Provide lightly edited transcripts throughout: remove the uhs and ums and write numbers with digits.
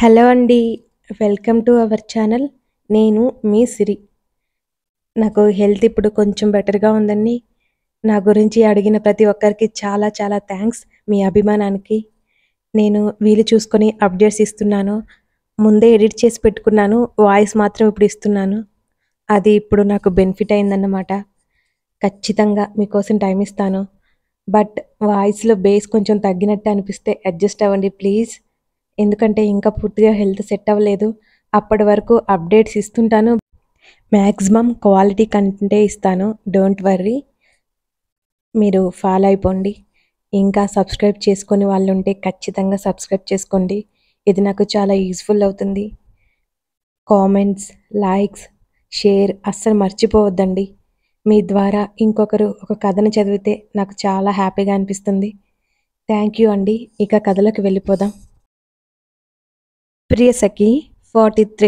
Hello అండి. Welcome to our channel. నేను మీ సిరి. నాకు హెల్త్ ఇప్పుడు కొంచెం బెటర్‌గా ఉందండి. నా గురించి అడిగిన ప్రతి ఒక్కరికి చాలా చాలా థాంక్స్ మీ అభిమానానికి. నేను వీలు చూసుకొని అప్డేట్స్ ఇస్తున్నాను. ముందే ఎడిట్ చేసి పెట్టుకున్నాను. వాయిస్ మాత్రం ఇప్పుడు ఇస్తున్నాను. అది ఇప్పుడు నాకు బెనిఫిట్ అయిందన్నమాట. ఖచ్చితంగా మీకోసం టైమ్ ఇస్తాను. బట్ వాయిస్‌లో బేస్ కొంచెం తగ్గినట్టు అనిపిస్తే అడ్జస్ట్ అవ్వండి ప్లీజ్. ఎందుకంటే ఇంకా పూర్తిగా హెల్త్ సెట్ అవ్వలేదు. అప్పటి వరకు అప్డేట్స్ ఇస్తుంటాను. మాక్సిమం క్వాలిటీ కంటెంటే ఇస్తాను. Don't worry. మీరు ఫాలో అయిపోండి. ఇంకా సబ్స్క్రైబ్ చేసుకొని వాళ్ళుంటే ఖచ్చితంగా సబ్స్క్రైబ్ చేసుకోండి. ఇది నాకు చాలా యూజ్‌ఫుల్ అవుతుంది. కామెంట్స్, లైక్స్, షేర్ అస్సలు మర్చిపోవద్దండి. మీ ద్వారా ఇంకొకరు ఒక కథను చదివితే నాకు చాలా హ్యాపీగా అనిపిస్తుంది. థ్యాంక్ యూ అండి. ఇక కథలోకి వెళ్ళిపోదాం. ప్రియసఖి 43.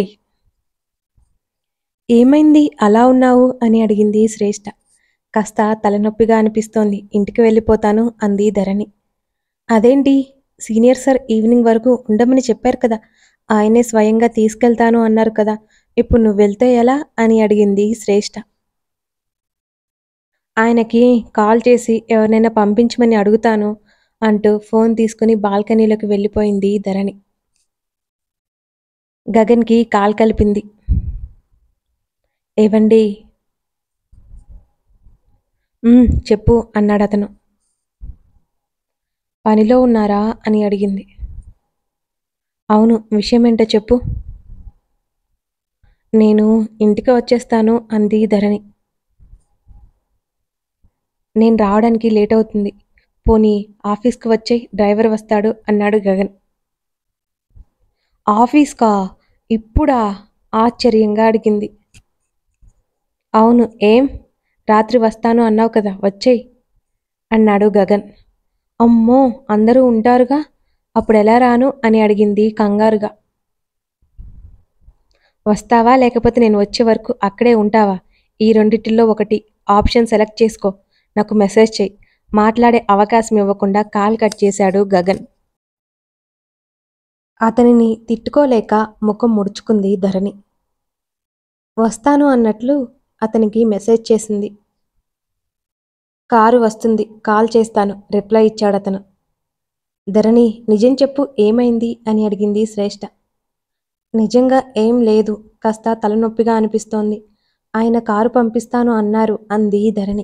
ఏమైంది అలా ఉన్నావు అని అడిగింది శ్రేష్ఠ. కాస్త తలనొప్పిగా అనిపిస్తోంది. ఇంటికి వెళ్ళిపోతాను అంది ధరణి. అదేంటి? సీనియర్ సార్ ఈవినింగ్ వరకు ఉండమని చెప్పారు కదా! ఆయనే స్వయంగా తీసుకెళ్తాను అన్నారు కదా! ఇప్పుడు నువ్వెళ్తే ఎలా? అని అడిగింది శ్రేష్ఠ. ఆయనకి కాల్ చేసి ఎవరినైనా పంపించమని అడుగుతాను అంటూ ఫోన్ తీసుకుని బాల్కనీలోకి వెళ్ళిపోయింది ధరణి. గగన్‌కి కాల్ కలిపింది. ఏవండీ? చెప్పు అన్నాడతను. పనిలో ఉన్నారా? అని అడిగింది. అవును. విషయమేంటో చెప్పు. నేను ఇంటికి వచ్చేస్తాను అంది ధరణి. నేను రావడానికి లేటవుతుంది. పోనీ ఆఫీస్‌కి వచ్చెయ్ డ్రైవర్ వస్తాడు అన్నాడు గగన్. ఆఫీస్‌కా? ఇప్పుడా? ఆశ్చర్యంగా అడిగింది. అవును. ఏం? రాత్రి వస్తాను అన్నావు కదా వచ్చెయ్ అన్నాడు గగన్. అమ్మో! అందరూ ఉంటారుగా! అప్పుడెలా రాను అని అడిగింది కంగారుగా. వస్తావా? లేకపోతే నేను వచ్చే వరకు అక్కడే ఉంటావా? ఈ రెండిటిల్లో ఒకటి. ఆప్షన్ సెలెక్ట్ చేసుకో. నాకు మెసేజ్ చెయ్. మాట్లాడే అవకాశం ఇవ్వకుండా కాల్ కట్ చేశాడు గగన్. అతనిని తిట్టుకోలేక ముఖం ముడుచుకుంది ధరణి. వస్తాను అన్నట్లు అతనికి మెసేజ్ చేసింది. కారు వస్తుంది. కాల్ చేస్తాను రిప్లై ఇచ్చాడతను. ధరణి నిజం చెప్పు ఏమైంది? అని అడిగింది శ్రేష్ఠ. నిజంగా ఏం లేదు. కాస్త తలనొప్పిగా అనిపిస్తోంది. ఆయన కారు పంపిస్తాను అన్నారు అంది ధరణి.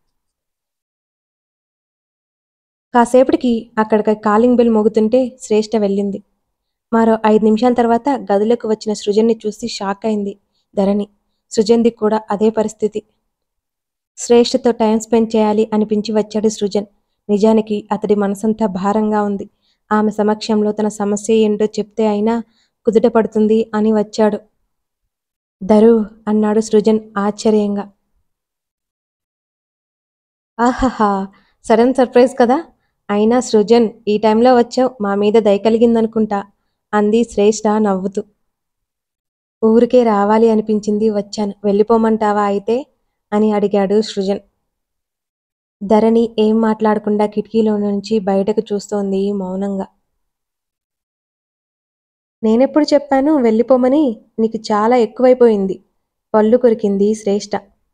కాసేపటికి అక్కడికి కాలింగ్ బెల్ మోగుతుంటే శ్రేష్ఠ వెళ్ళింది. మరో 5 నిమిషాల తర్వాత గదిలోకి వచ్చిన సృజన్ని చూసి షాక్ అయింది ధరణి. సృజన్ది కూడా అదే పరిస్థితి. శ్రేష్ఠతో టైం స్పెండ్ చేయాలి అనిపించి వచ్చాడు సృజన్. నిజానికి అతడి మనసంతా భారంగా ఉంది. ఆమె సమక్షంలో తన సమస్య ఏంటో చెప్తే అయినా కుదుట పడుతుంది అని వచ్చాడు. ధరు అన్నాడు సృజన్ ఆశ్చర్యంగా. ఆహాహా! సడన్ సర్ప్రైజ్ కదా! అయినా సృజన్ ఈ టైంలో వచ్చావు మా మీద దయ కలిగిందనుకుంటా అంది శ్రేష్ఠ నవ్వుతూ. ఊరికే రావాలి అనిపించింది వచ్చాను. వెళ్ళిపోమంటావా అయితే? అని అడిగాడు సృజన్. ధరణి ఏం మాట్లాడకుండా కిటికీలో నుంచి బయటకు చూస్తోంది మౌనంగా. నేనెప్పుడు చెప్పాను వెళ్ళిపోమని? నీకు చాలా ఎక్కువైపోయింది. పళ్ళు కొరికింది శ్రేష్ఠ.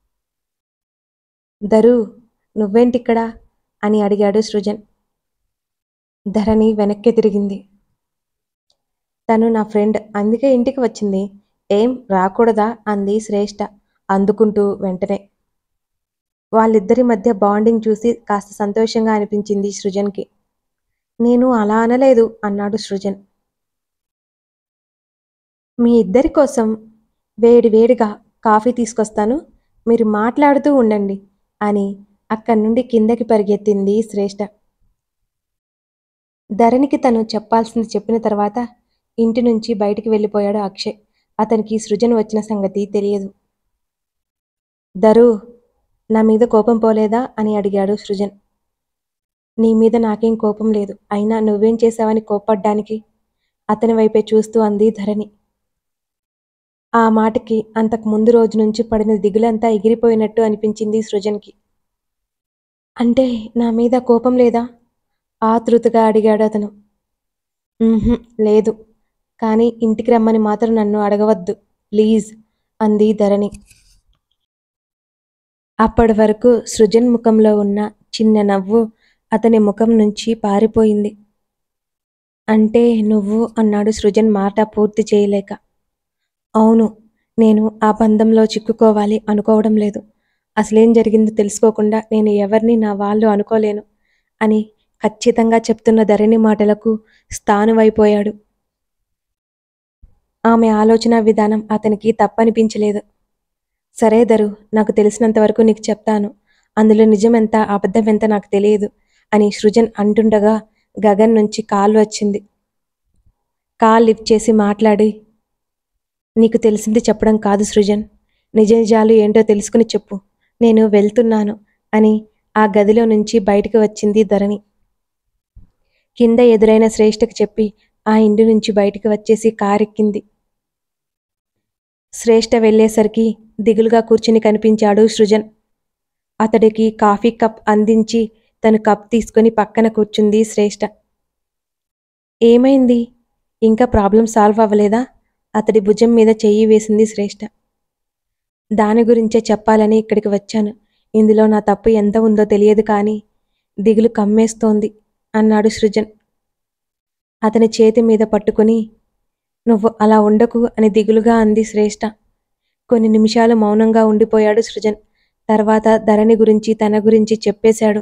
ధరు నువ్వేంటిక్కడ? అని అడిగాడు సృజన్. ధరణి వెనక్కి తిరిగింది. తను నా ఫ్రెండ్ అందుకే ఇంటికి వచ్చింది. ఏం రాకూడదా? అంది శ్రేష్ఠ అందుకుంటూ వెంటనే. వాళ్ళిద్దరి మధ్య బాండింగ్ చూసి కాస్త సంతోషంగా అనిపించింది సృజన్‌కి. నేను అలా అనలేదు అన్నాడు సృజన్. మీ ఇద్దరి కోసం వేడి వేడిగా కాఫీ తీసుకొస్తాను. మీరు మాట్లాడుతూ ఉండండి అని అక్కడి నుండి కిందకి పరిగెత్తింది శ్రేష్ఠ. ధరణికి తను చెప్పాల్సింది చెప్పిన తర్వాత ఇంటి నుంచి బయటికి వెళ్ళిపోయాడు అక్షయ్. అతనికి సృజన్ వచ్చిన సంగతి తెలియదు. ధరు నా మీద కోపం పోలేదా? అని అడిగాడు సృజన్. నీ మీద నాకేం కోపం లేదు. అయినా నువ్వేం చేశావని కోప్పడ్డానికి? అతని వైపే చూస్తూ అంది ధరణి. ఆ మాటకి అంతకు ముందు రోజు నుంచి పడిన దిగులంతా ఎగిరిపోయినట్టు అనిపించింది సృజన్‌కి. అంటే నా మీద కోపం లేదా? ఆతృతగా అడిగాడు అతను. ఉహుం, లేదు. కానీ ఇంటికి రమ్మని మాత్రం నన్ను అడగవద్దు ప్లీజ్ అంది ధరణి. అప్పటి వరకు సృజన్ ముఖంలో ఉన్న చిన్న నవ్వు అతని ముఖం నుంచి పారిపోయింది. అంటే నువ్వు అన్నాడు సృజన్ మాట పూర్తి చేయలేక. అవును, నేను ఆ బంధంలో చిక్కుకోవాలి అనుకోవడం లేదు. అసలేం జరిగిందో తెలుసుకోకుండా నేను ఎవరిని నా వాళ్ళు అనుకోలేను అని ఖచ్చితంగా చెప్తున్న ధరణి మాటలకు స్థానువైపోయాడు. ఆమె ఆలోచన విధానం అతనికి తప్పనిపించలేదు. సరే ధరు, నాకు తెలిసినంతవరకు నీకు చెప్తాను. అందులో నిజమెంత అబద్ధం ఎంత నాకు తెలియదు అని సృజన్ అంటుండగా గగన్ నుంచి కాల్ వచ్చింది. కాల్ లిఫ్ట్ చేసి మాట్లాడి, నీకు తెలిసింది చెప్పడం కాదు సృజన్, నిజ నిజాలు ఏంటో తెలుసుకుని చెప్పు, నేను వెళ్తున్నాను అని ఆ గదిలో నుంచి బయటకు వచ్చింది ధరణి. కింద ఎదురైన శ్రేష్ఠకి చెప్పి ఆ ఇంటి నుంచి బయటికి వచ్చేసి కారెక్కింది. శ్రేష్ఠ వెళ్ళేసరికి దిగులుగా కూర్చుని కనిపించాడు సృజన్. అతడికి కాఫీ కప్ అందించి తను కప్ తీసుకుని పక్కన కూర్చుంది శ్రేష్ఠ. ఏమైంది, ఇంకా ప్రాబ్లం సాల్వ్ అవ్వలేదా? అతడి భుజం మీద చెయ్యి వేసింది శ్రేష్ఠ. దాని గురించే చెప్పాలని ఇక్కడికి వచ్చాను. ఇందులో నా తప్పు ఎంత ఉందో తెలియదు కానీ దిగులు కమ్మేస్తోంది అన్నాడు సృజన్. అతని చేతి మీద పట్టుకుని, నువ్వు అలా ఉండకు అని దిగులుగా అంది శ్రేష్ఠ. కొన్ని నిమిషాలు మౌనంగా ఉండిపోయాడు సృజన్. తర్వాత ధరణి గురించి తన గురించి చెప్పేశాడు.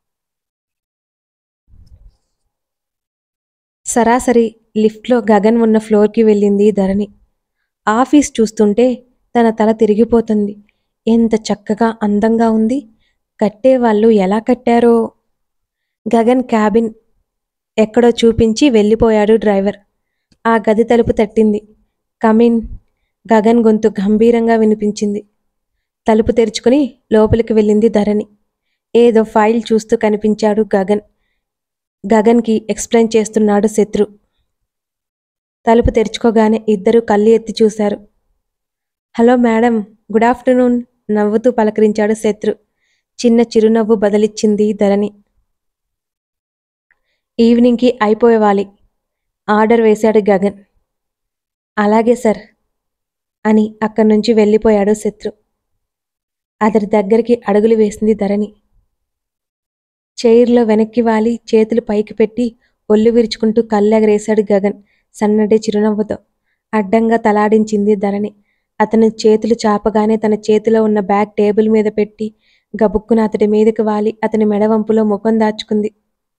సరాసరి లిఫ్ట్లో గగన్ ఉన్న ఫ్లోర్కి వెళ్ళింది ధరణి. ఆఫీస్ చూస్తుంటే తన తల తిరిగిపోతుంది. ఎంత చక్కగా అందంగా ఉంది, కట్టేవాళ్ళు ఎలా కట్టారో. గగన్ క్యాబిన్ ఎక్కడో చూపించి వెళ్ళిపోయాడు డ్రైవర్. ఆ గది తలుపు తట్టింది. కమిన్. గగన్ గొంతు గంభీరంగా వినిపించింది. తలుపు తెరుచుకుని లోపలికి వెళ్ళింది ధరణి. ఏదో ఫైల్ చూస్తూ కనిపించాడు గగన్. గగన్కి ఎక్స్ప్లెయిన్ చేస్తున్నాడు శత్రు. తలుపు తెరుచుకోగానే ఇద్దరూ కళ్ళు ఎత్తి చూశారు. హలో మేడం, గుడ్ ఆఫ్టర్నూన్ నవ్వుతూ పలకరించాడు శత్రు. చిన్న చిరునవ్వు బదిలిచ్చింది ధరణి. ఈవినింగ్కి అయిపోయేవాలి ఆర్డర్ వేశాడు గగన్. అలాగే సార్ అని అక్కడి నుంచి వెళ్ళిపోయాడు శత్రు. అతడి దగ్గరికి అడుగులు వేసింది ధరణి. చైర్లో వెనక్కి వాలి చేతులు పైకి పెట్టి ఒళ్ళు విరుచుకుంటూ కళ్ళెగరేశాడు గగన్ సన్నటి చిరునవ్వుతో. అడ్డంగా తలాడించింది ధరణి. అతని చేతులు చాపగానే తన చేతిలో ఉన్న బ్యాగ్ టేబుల్ మీద పెట్టి గబుక్కున అతడి మీదకి వాలి అతని మెడవంపులో ముఖం దాచుకుంది.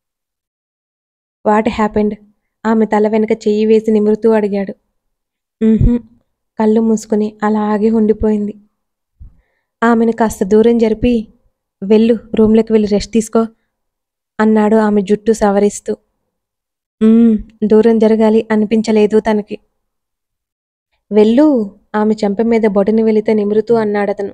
What happened? ఆమె తల వెనుక చెయ్యి వేసి నిమురుతూ అడిగాడు. కళ్ళు మూసుకుని అలాగే ఉండిపోయింది. ఆమెను కాస్త దూరం జరిపి, వెళ్ళు, రూమ్లోకి వెళ్ళి రెస్ట్ తీసుకో అన్నాడు ఆమె జుట్టు సవరిస్తూ. దూరం జరగాలి అనిపించలేదు తనకి. వెళ్ళు, ఆమె చెంప మీద బొటని వెలితే నిమురుతూ అన్నాడతను.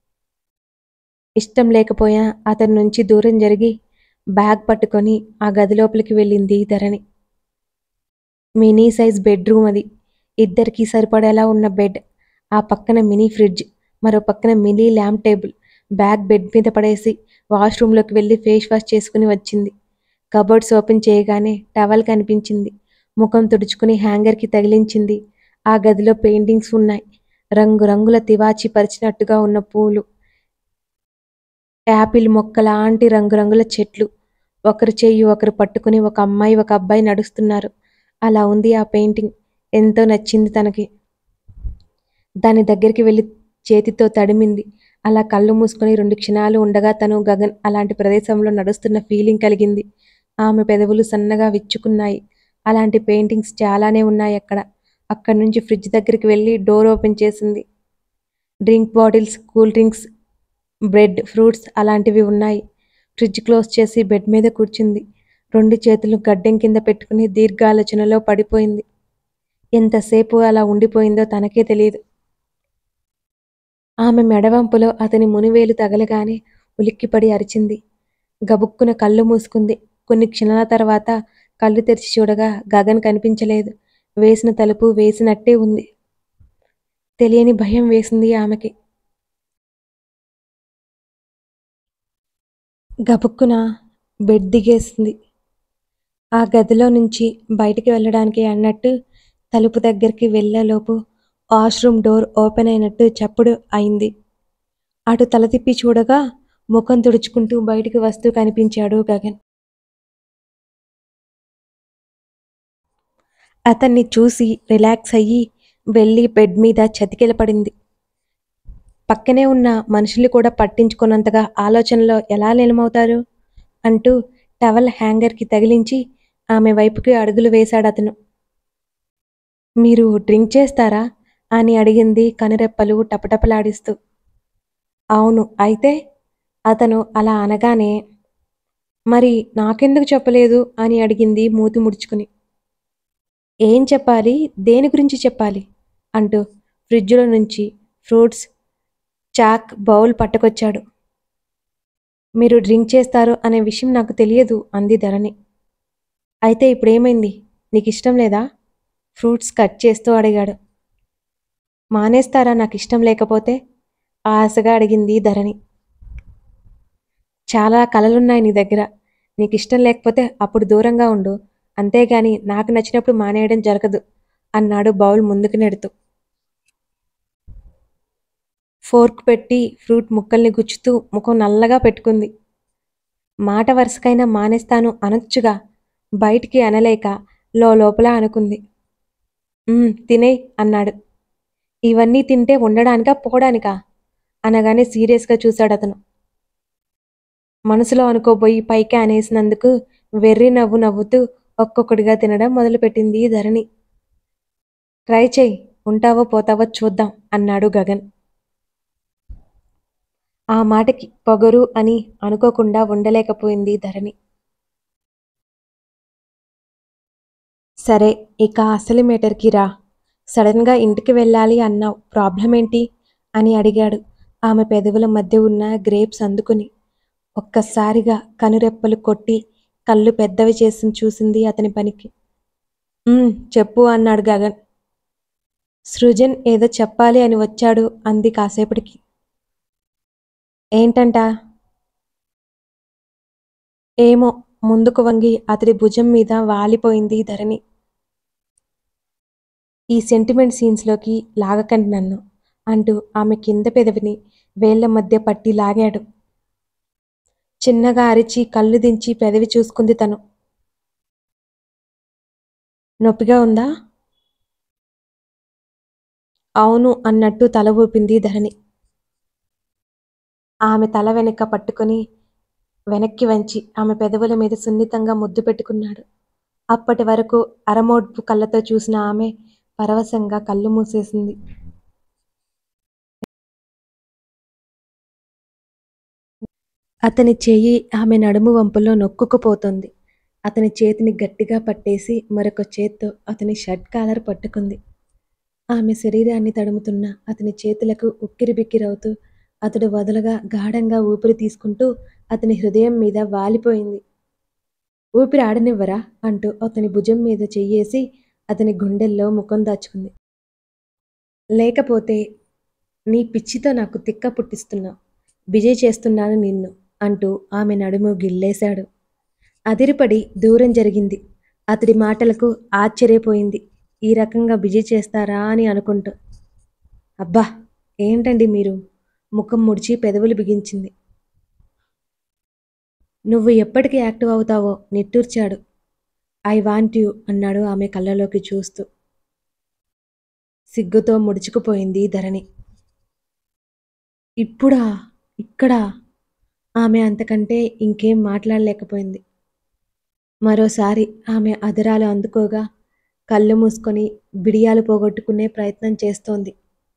ఇష్టం లేకపోయా అతని నుంచి దూరం జరిగి బ్యాగ్ పట్టుకొని ఆ గది లోపలికి వెళ్ళింది ధరణి. మినీ సైజ్ బెడ్రూమ్ అది. ఇద్దరికీ సరిపడేలా ఉన్న బెడ్, ఆ పక్కన మినీ ఫ్రిడ్జ్, మరో పక్కన mini lamp table. Bag bed మీద పడేసి వాష్రూమ్లోకి వెళ్ళి ఫేస్ వాష్ చేసుకుని వచ్చింది. కబోర్డ్స్ ఓపెన్ చేయగానే టవల్ కనిపించింది. ముఖం తుడుచుకుని హ్యాంగర్కి తగిలించింది. ఆ గదిలో పెయింటింగ్స్ ఉన్నాయి. రంగురంగుల తివాచి పరిచినట్టుగా ఉన్న పూలు, యాపిల్ మొక్కలాంటి రంగురంగుల చెట్లు. ఒకరు చెయ్యి ఒకరు పట్టుకుని ఒక అమ్మాయి ఒక అబ్బాయి నడుస్తున్నారు. అలా ఉంది ఆ పెయింటింగ్. ఎంతో నచ్చింది తనకి. దాని దగ్గరికి వెళ్ళి చేతితో తడిమింది. అలా కళ్ళు మూసుకొని 2 క్షణాలు ఉండగా తను గగన్ అలాంటి ప్రదేశంలో నడుస్తున్న ఫీలింగ్ కలిగింది. ఆమె పెదవులు సన్నగా విచ్చుకున్నాయి. అలాంటి పెయింటింగ్స్ చాలానే ఉన్నాయి అక్కడ. అక్కడి నుంచి ఫ్రిడ్జ్ దగ్గరికి వెళ్ళి డోర్ ఓపెన్ చేసింది. Drink bottles, cool drinks, bread, fruits అలాంటివి ఉన్నాయి. ఫ్రిడ్జ్ క్లోజ్ చేసి బెడ్ మీద కూర్చుంది. 2 చేతులు గడ్డం కింద పెట్టుకుని దీర్ఘాలోచనలో పడిపోయింది. ఎంతసేపు అలా ఉండిపోయిందో తనకే తెలియదు. ఆమె మెడవంపులో అతని మునివేలు తగలగానే ఉలిక్కిపడి అరిచింది. గబుక్కున కళ్ళు మూసుకుంది. కొన్ని క్షణాల తర్వాత కళ్ళు తెరిచి చూడగా గగన్ కనిపించలేదు. వేసిన తలుపు వేసినట్టే ఉంది. తెలియని భయం వేసింది ఆమెకి. గబుక్కున బెడ్ దిగేసింది. ఆ గదిలో నుంచి బయటికి వెళ్ళడానికి అన్నట్టు తలుపు దగ్గరికి వెళ్ళేలోపు వాష్రూమ్ డోర్ ఓపెన్ అయినట్టు చప్పుడు అయింది. అటు తల తిప్పి చూడగా ముఖం తుడుచుకుంటూ బయటికి వస్తూ కనిపించాడు గగన్. అతన్ని చూసి రిలాక్స్ అయ్యి వెళ్ళి బెడ్ మీద చతికిలపడింది. పక్కనే ఉన్న మనుషులు కూడా పట్టించుకున్నంతగా ఆలోచనలో ఎలా లీనమవుతారు అంటూ టవల్ హ్యాంగర్కి తగిలించి ఆమె వైపుకి అడుగులు వేశాడతను. మీరు డ్రింక్ చేస్తారా అని అడిగింది కనురెప్పలు టపటపలాడిస్తూ. అవును, అయితే? అతను అలా అనగానే మరి నాకెందుకు చెప్పలేదు అని అడిగింది మూతి ముడుచుకుని. ఏం చెప్పాలి, దేని గురించి చెప్పాలి అంటూ ఫ్రిడ్జ్లో నుంచి ఫ్రూట్స్ చాక్ బౌల్ పట్టుకొచ్చాడు. మీరు డ్రింక్ చేస్తారు అనే విషయం నాకు తెలియదు అంది ధరణి. అయితే ఇప్పుడేమైంది, నీకు ఇష్టం లేదా? ఫ్రూట్స్ కట్ చేస్తూ అడిగాడు. మానేస్తారా నాకు ఇష్టం లేకపోతే? ఆశగా అడిగింది ధరణి. చాలా కలలున్నాయి నీ దగ్గర, నీకు ఇష్టం లేకపోతే అప్పుడు దూరంగా ఉండు, అంతేగాని నాకు నచ్చినప్పుడు మానేయడం జరగదు అన్నాడు బౌల్ ముందుకు నెడుతూ. ఫోర్క్ పెట్టి ఫ్రూట్ ముక్కల్ని గుచ్చుతూ ముఖం నల్లగా పెట్టుకుంది. మాట వరుసకైనా మానేస్తాను అనొచ్చుగా, బయటికి అనలేక లోపల అనుకుంది. తినేయ్ అన్నాడు. ఇవన్నీ తింటే ఉండడానికా పోవడానికా అనగానే సీరియస్గా చూశాడతను. మనసులో అనుకోబోయి పైకి అనేసినందుకు వెర్రి నవ్వు నవ్వుతూ ఒక్కొక్కడిగా తినడం మొదలుపెట్టింది ధరణి. ట్రై చెయ్యి, ఉంటావో పోతావో చూద్దాం అన్నాడు గగన్. ఆ మాటకి పొగరు అని అనుకోకుండా ఉండలేకపోయింది ధరణి. సరే, ఇక అసలు మేటర్కి రా. సడన్గా ఇంటికి వెళ్ళాలి అన్నావు, ప్రాబ్లం ఏంటి అని అడిగాడు ఆమె పెదవుల మధ్య ఉన్న గ్రేప్స్ అందుకుని. ఒక్కసారిగా కనురెప్పలు కొట్టి కళ్ళు పెద్దవి చేసి చూసింది అతని పనికి. చెప్పు అన్నాడు గగన్. సృజన్ ఏదో చెప్పాలి అని వచ్చాడు అంది కాసేపటికి. ఏంటంట? ఏమో, ముందుకు వంగి అతడి భుజం మీద వాలిపోయింది ధరణి. ఈ సెంటిమెంట్ సీన్స్లోకి లాగకండి నన్ను అంటూ ఆమె కింద పెదవిని వేళ్ల మధ్య పట్టి లాగాడు. చిన్నగా అరిచి కళ్ళు దించి పెదవి చూసుకుంది తను. నొప్పిగా ఉందా? అవును అన్నట్టు తల ఊపింది ధరణి. ఆమె తల వెనక పట్టుకుని వెనక్కి వంచి ఆమె పెదవుల మీద సున్నితంగా ముద్దు పెట్టుకున్నాడు. అప్పటి వరకు అరమోడ్పు కళ్ళతో చూసిన ఆమె పరవశంగా కళ్ళు మూసేసింది. అతని చెయ్యి ఆమె నడుము వంపులో నొక్కుకుపోతోంది. అతని చేతిని గట్టిగా పట్టేసి మరొక చేత్తో అతని షర్ట్ కాలర్ పట్టుకుంది. ఆమె శరీరాన్ని తడుముతున్న అతని చేతులకు ఉక్కిరిబిక్కిరవుతూ అతడు వదలగా గాఢంగా ఊపిరి తీసుకుంటూ అతని హృదయం మీద వాలిపోయింది. ఊపిరి ఆడనివ్వరా అంటూ అతని భుజం మీద చెయ్యేసి అతని గుండెల్లో ముఖం దాచుకుంది. లేకపోతే నీ పిచ్చితో నాకు తిక్క పుట్టిస్తున్నావు, బిజీ చేస్తున్నాను నిన్ను అంటూ ఆమె నడుము గిల్లేశాడు. అదిరిపడి దూరం జరిగింది. అతడి మాటలకు ఆశ్చర్యపోయింది. ఈ రకంగా బిజీ చేస్తారా అని అనుకుంటూ. అబ్బా, ఏంటండి మీరు? ముఖం ముడిచి పెదవులు బిగించింది. నువ్వు ఎప్పటికి యాక్టివ్ అవుతావో నిట్టూర్చాడు. ఐ వాంట్ యూ అన్నాడు ఆమె కళ్ళలోకి చూస్తూ. సిగ్గుతో ముడుచుకుపోయింది ధరణి. ఇప్పుడా? ఇక్కడా? ఆమె అంతకంటే ఇంకేం మాట్లాడలేకపోయింది. మరోసారి ఆమె అధరాలు అందుకోగా కళ్ళు మూసుకొని బిడియాలు పోగొట్టుకునే ప్రయత్నం చేస్తోంది.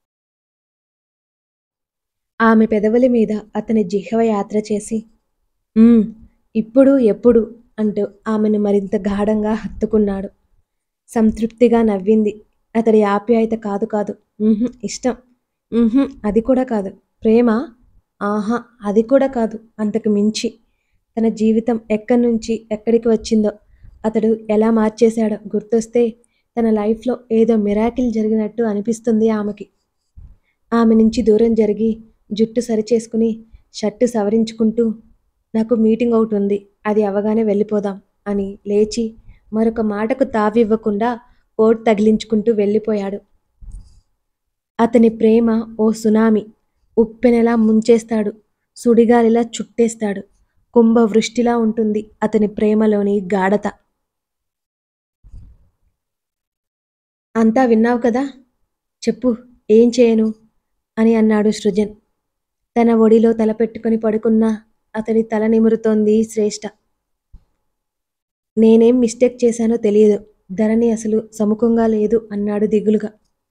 ఆమె పెదవుల మీద అతని జిహ్వ యాత్ర చేసి ఇప్పుడు ఎప్పుడు అంటూ ఆమెను మరింత గాఢంగా హత్తుకున్నాడు. సంతృప్తిగా నవ్వింది. అతడి ఆప్యాయత కాదు కాదు, ఇష్టం, అది కూడా కాదు, ప్రేమ, ఆహా అది కూడా కాదు, అంతకు మించి. తన జీవితం ఎక్కడి నుంచి ఎక్కడికి వచ్చిందో, అతడు ఎలా మార్చేశాడో గుర్తొస్తే తన లైఫ్లో ఏదో మిరాకిల్ జరిగినట్టు అనిపిస్తుంది ఆమెకి. ఆమె నుంచి దూరం జరిగి జుట్టు సరిచేసుకుని షర్టు సవరించుకుంటూ, నాకు మీటింగ్ ఒకటి ఉంది, అది అవగానే వెళ్ళిపోదాం అని లేచి మరొక మాటకు తావివ్వకుండా కోట్ తగిలించుకుంటూ వెళ్ళిపోయాడు. అతని ప్రేమ ఓ సునామీ. ఉప్పెనలా ముంచేస్తాడు. సుడిగాలిలా చుట్టేస్తాడు. కుంభవృష్టిలా ఉంటుంది అతని ప్రేమలోని గాఢత. అంతా విన్నావు కదా, చెప్పు, ఏం చేయను అని అన్నాడు సృజన్. తన ఒడిలో తలపెట్టుకుని పడుకున్న అతడి తల నిమురుతోంది శ్రేష్ఠ. నేనేం మిస్టేక్ చేశానో తెలియదు. ధరణి అసలు సముఖంగా లేదు అన్నాడు దిగులుగా.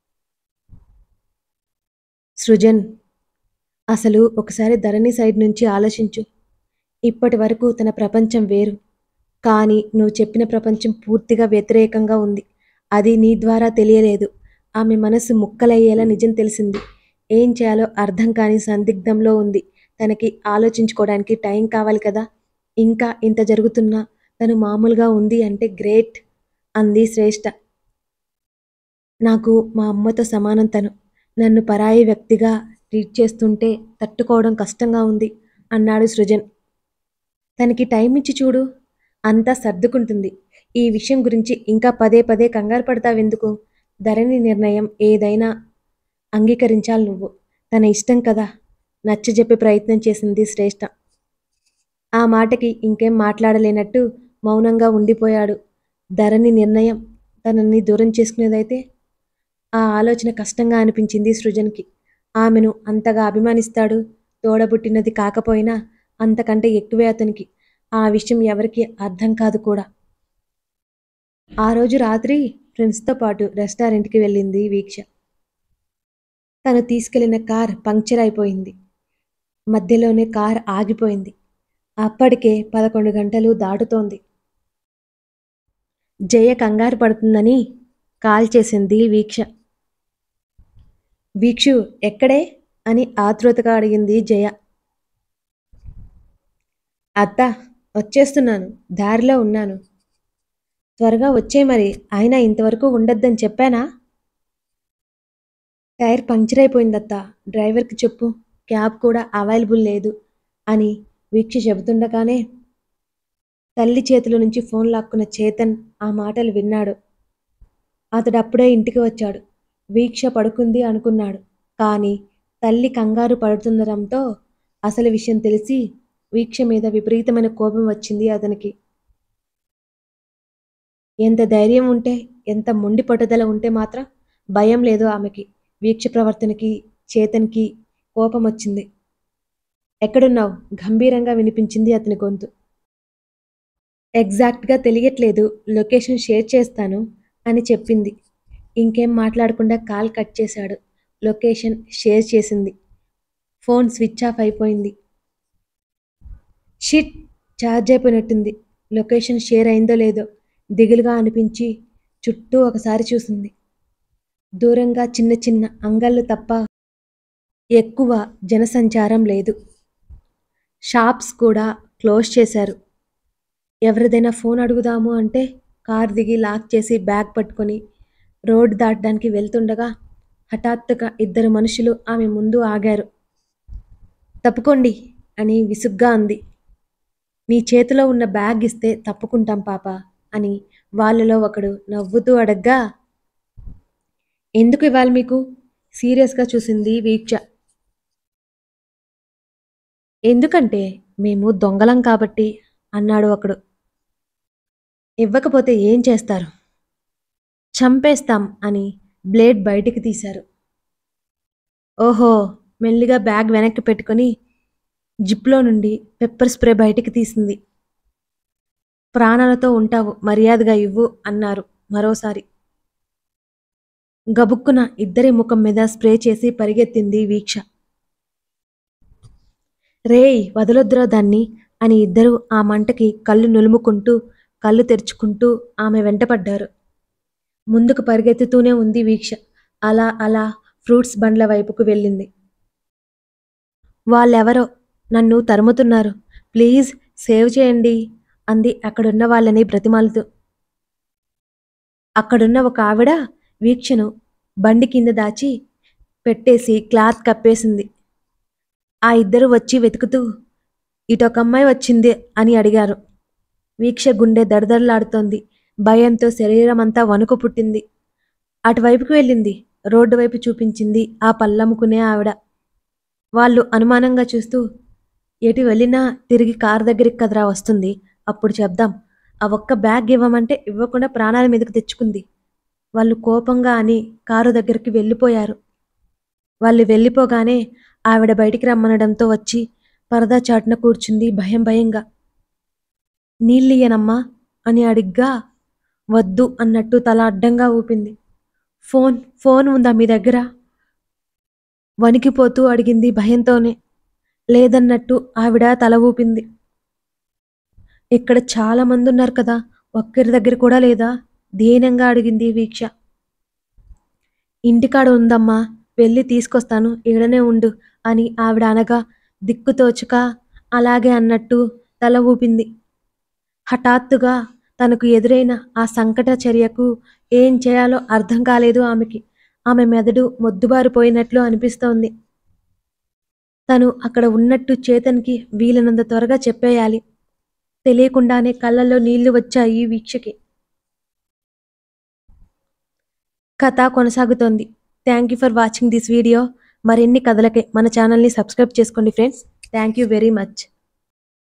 సృజన్, అసలు ఒకసారి ధరణి సైడ్ నుంచి ఆలోచించు. ఇప్పటి వరకు తన ప్రపంచం వేరు, కానీ నువ్వు చెప్పిన ప్రపంచం పూర్తిగా వ్యతిరేకంగా ఉంది. అది నీ ద్వారా తెలియలేదు. ఆమె మనసు ముక్కలయ్యేలా నిజం తెలిసింది. ఏం చేయాలో అర్థం కాని సందిగ్ధంలో ఉంది. తనకి ఆలోచించుకోవడానికి టైం కావాలి కదా. ఇంకా ఇంత జరుగుతున్నా తను మామూలుగా ఉంది అంటే గ్రేట్ అంది శ్రేష్ఠ. నాకు మా అమ్మతో సమానం తను. నన్ను పరాయి వ్యక్తిగా ట్రీట్ చేస్తుంటే తట్టుకోవడం కష్టంగా ఉంది అన్నాడు సృజన్. తనకి టైం ఇచ్చి చూడు, అంతా సర్దుకుంటుంది. ఈ విషయం గురించి ఇంకా పదే పదే కంగారు పడతావెందుకు? ధరణి నిర్ణయం ఏదైనా అంగీకరించాలి నువ్వు. తన ఇష్టం కదా. నచ్చజెప్పే ప్రయత్నం చేసింది శ్రేష్ఠ. ఆ మాటకి ఇంకేం మాట్లాడలేనట్టు మౌనంగా ఉండిపోయాడు. ధరణి నిర్ణయం తనని దూరం చేసుకునేదైతే? ఆ ఆలోచన కష్టంగా అనిపించింది సృజన్కి. ఆమెను అంతగా అభిమానిస్తాడు. తోడబుట్టినది కాకపోయినా అంతకంటే ఎక్కువే అతనికి. ఆ విషయం ఎవరికి అర్థం కాదు కూడా. ఆ రోజు రాత్రి ఫ్రెండ్స్తో పాటు రెస్టారెంట్కి వెళ్ళింది వీక్ష. తను తీసుకెళ్లిన కార్ పంక్చర్ అయిపోయింది. మధ్యలోనే కార్ ఆగిపోయింది. అప్పటికే 11 గంటలు దాటుతోంది. జయ కంగారు పడుతుందని కాల్ చేసింది వీక్ష. వీక్షు ఎక్కడే అని ఆతృతగా అడిగింది జయ. అత్త, వచ్చేస్తున్నాను, దారిలో ఉన్నాను. త్వరగా వచ్చే మరి, అయినా ఇంతవరకు ఉండొద్దని చెప్పానా? టైర్ పంక్చర్ అయిపోయిందత్తా, డ్రైవర్కి చెప్పు, క్యాబ్ కూడా అవైలబుల్ లేదు అని వీక్ష చెబుతుండగానే తల్లి చేతిలో నుంచి ఫోన్ లాక్కున్న చేతన్ ఆ మాటలు విన్నాడు. అతడు అప్పుడే ఇంటికి వచ్చాడు. వీక్ష పడుకుంది అనుకున్నాడు. కానీ తల్లి కంగారు పడుతుండడంతో అసలు విషయం తెలిసి వీక్ష మీద విపరీతమైన కోపం వచ్చింది అతనికి. ఎంత ధైర్యం ఉంటే, ఎంత మొండి పట్టుదల ఉంటే మాత్రం భయం లేదు ఆమెకి. వీక్ష ప్రవర్తనకి చేతన్కి కోపం వచ్చింది. ఎక్కడున్నావు? గంభీరంగా వినిపించింది అతని గొంతు. ఎగ్జాక్ట్గా తెలియట్లేదు, లొకేషన్ షేర్ చేస్తాను అని చెప్పింది. ఇంకేం మాట్లాడకుండా కాల్ కట్ చేశాడు. లొకేషన్ షేర్ చేసింది. ఫోన్ స్విచ్ ఆఫ్ అయిపోయింది. షిట్, ఛార్జ్ అయిపోయినట్టుంది. లొకేషన్ షేర్ అయిందో లేదో దిగులుగా అనిపించి చుట్టూ ఒకసారి చూసింది. దూరంగా చిన్న చిన్న అంగళ్ళు తప్ప ఎక్కువ జనసంచారం లేదు. షాప్స్ కూడా క్లోజ్ చేశారు. ఎవరిదైనా ఫోన్ అడుగుదాము అంటే కార్ దిగి లాక్ చేసి బ్యాగ్ పట్టుకొని రోడ్డు దాటడానికి వెళ్తుండగా హఠాత్తుగా 2 మనుషులు ఆమె ముందు ఆగారు. తప్పుకోండి అని విసుగ్గా అంది. నీ చేతిలో ఉన్న బ్యాగ్ ఇస్తే తప్పుకుంటాం పాప అని వాళ్ళలో ఒకడు నవ్వుతూ అడగ్గా, ఎందుకు ఇవ్వాలి మీకు? సీరియస్గా చూసింది వీక్ష. ఎందుకంటే మేము దొంగలం కాబట్టి అన్నాడు ఒకడు. ఇవ్వకపోతే ఏం చేస్తారు? చంపేస్తాం అని బ్లేడ్ బయటికి తీశారు. ఓహో, మెల్లిగా బ్యాగ్ వెనక్కి పెట్టుకొని జిప్లో నుండి పెప్పర్ స్ప్రే బయటికి తీసింది. ప్రాణాలతో ఉంటావు, మర్యాదగా ఇవ్వు అన్నారు మరోసారి. గబుక్కున ఇద్దరి ముఖం మీద స్ప్రే చేసి పరిగెత్తింది వీక్ష. రేయ్, వదలొద్దురా దాన్ని అని ఇద్దరూ ఆ మంటకి కళ్ళు నులుముకుంటూ కళ్ళు తెరుచుకుంటూ ఆమె వెంటపడ్డారు. ముందుకు పరిగెత్తుతూనే ఉంది వీక్ష. అలా అలా ఫ్రూట్స్ బండ్ల వైపుకు వెళ్ళింది. వాళ్ళెవరో నన్ను తరుముతున్నారు, ప్లీజ్ సేవ్ చేయండి అంది అక్కడున్న వాళ్ళని బ్రతిమాలుతూ. అక్కడున్న ఒక ఆవిడ వీక్షను బండి కింద దాచి పెట్టేసి క్లాత్ కప్పేసింది. ఆ ఇద్దరు వచ్చి వెతుకుతూ ఇటొక అమ్మాయి వచ్చింది అని అడిగారు. వీక్ష గుండె దడదడలాడుతోంది. భయంతో శరీరం అంతా వణుకు పుట్టింది. అటువైపుకి వెళ్ళింది. రోడ్డు వైపు చూపించింది ఆ పళ్ళమ్ముకునే ఆవిడ. వాళ్ళు అనుమానంగా చూస్తూ, ఎటు వెళ్ళినా తిరిగి కారు దగ్గరికి కదరా వస్తుంది, అప్పుడు చెప్దాం. ఆ ఒక్క బ్యాగ్ ఇవ్వమంటే ఇవ్వకుండా ప్రాణాల మీదకి తెచ్చుకుంది. వాళ్ళు కోపంగా అని కారు దగ్గరికి వెళ్ళిపోయారు. వాళ్ళు వెళ్ళిపోగానే ఆవిడ బయటికి రమ్మనడంతో వచ్చి పరదా చాటున కూర్చుంది భయంగా. నీళ్ళియ్యనమ్మా అని అడిగ్గా వద్దు అన్నట్టు తల అడ్డంగా ఊపింది. ఫోన్ ఉందా మీ దగ్గర? వణికిపోతూ అడిగింది భయంతోనే. లేదన్నట్టు ఆవిడ తల ఊపింది. ఇక్కడ చాలా మంది ఉన్నారు కదా, ఒక్కరి దగ్గర కూడా లేదా? దీనంగా అడిగింది వీక్ష. ఇంటికాడ ఉందమ్మా, వెళ్ళి తీసుకొస్తాను, ఈడనే ఉండు అని ఆవిడ అనగా దిక్కుతోచక అలాగే అన్నట్టు తల ఊపింది. హఠాత్తుగా తనకు ఎదురైన ఆ సంకట చర్యకు ఏం చేయాలో అర్థం కాలేదు ఆమెకి. ఆమె మెదడు మొద్దుబారిపోయినట్లు అనిపిస్తోంది. తను అక్కడ ఉన్నట్టు చేతన్కి వీలైనంత త్వరగా చెప్పేయాలి. తెలియకుండానే కళ్ళల్లో నీళ్లు వచ్చాయి వీక్షకి. కథ కొనసాగుతోంది. Thank you for watching this video. మరిన్ని కథలకే మన ఛానల్ని సబ్స్క్రైబ్ చేసుకోండి friends. Thank you very much.